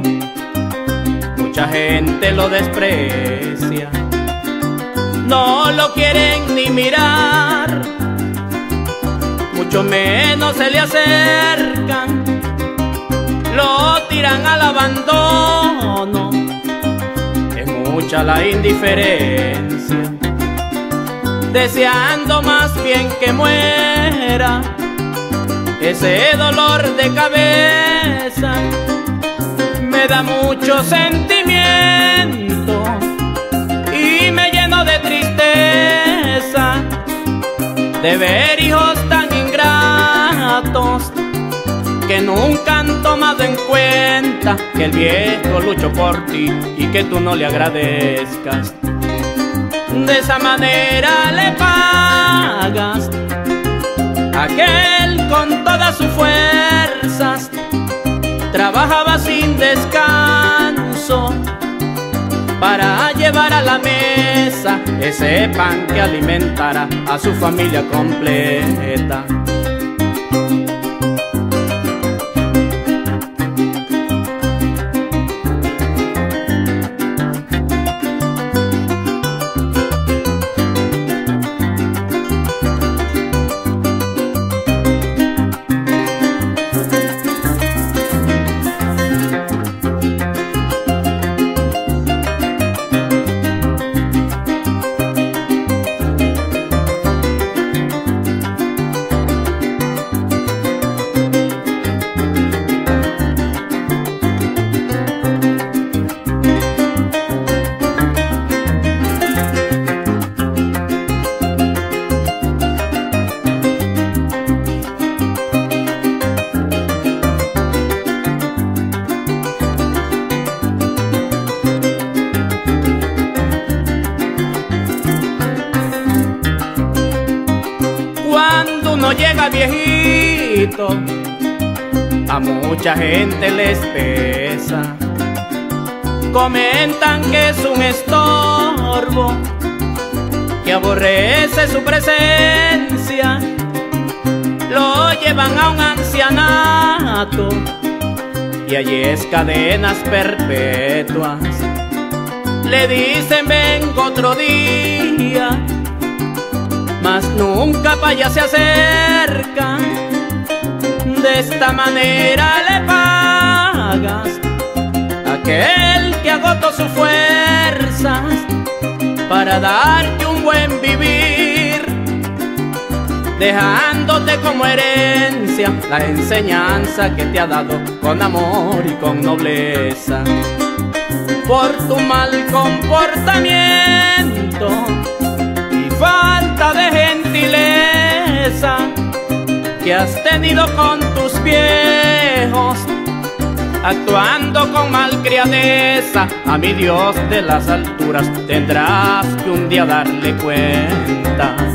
mucha gente lo desprecia, no lo quieren ni mirar, mucho menos se le acercan, lo tiran al abandono. Es mucha la indiferencia, deseando más bien que muera ese dolor de cabeza. Me da mucho sentimiento y me lleno de tristeza de ver hijos tan ingratos que nunca han tomado en cuenta que el viejo luchó por ti y que tú no le agradezcas. De esa manera le pagas a aquel con todas sus fuerzas trabajaba sin descanso para llevar a la mesa ese pan que alimentara a su familia completa. Cuando uno llega viejito, a mucha gente les pesa. Comentan que es un estorbo, que aborrece su presencia. Lo llevan a un ancianato y allí es cadenas perpetuas. Le dicen vengo otro día, mas nunca para allá se acerca. De esta manera le pagas a aquel que agotó sus fuerzas para darte un buen vivir, dejándote como herencia la enseñanza que te ha dado con amor y con nobleza. Por tu mal comportamiento y falta de gentileza que has tenido con tus viejos, actuando con malcriadeza, a mi Dios de las alturas tendrás que un día darle cuenta.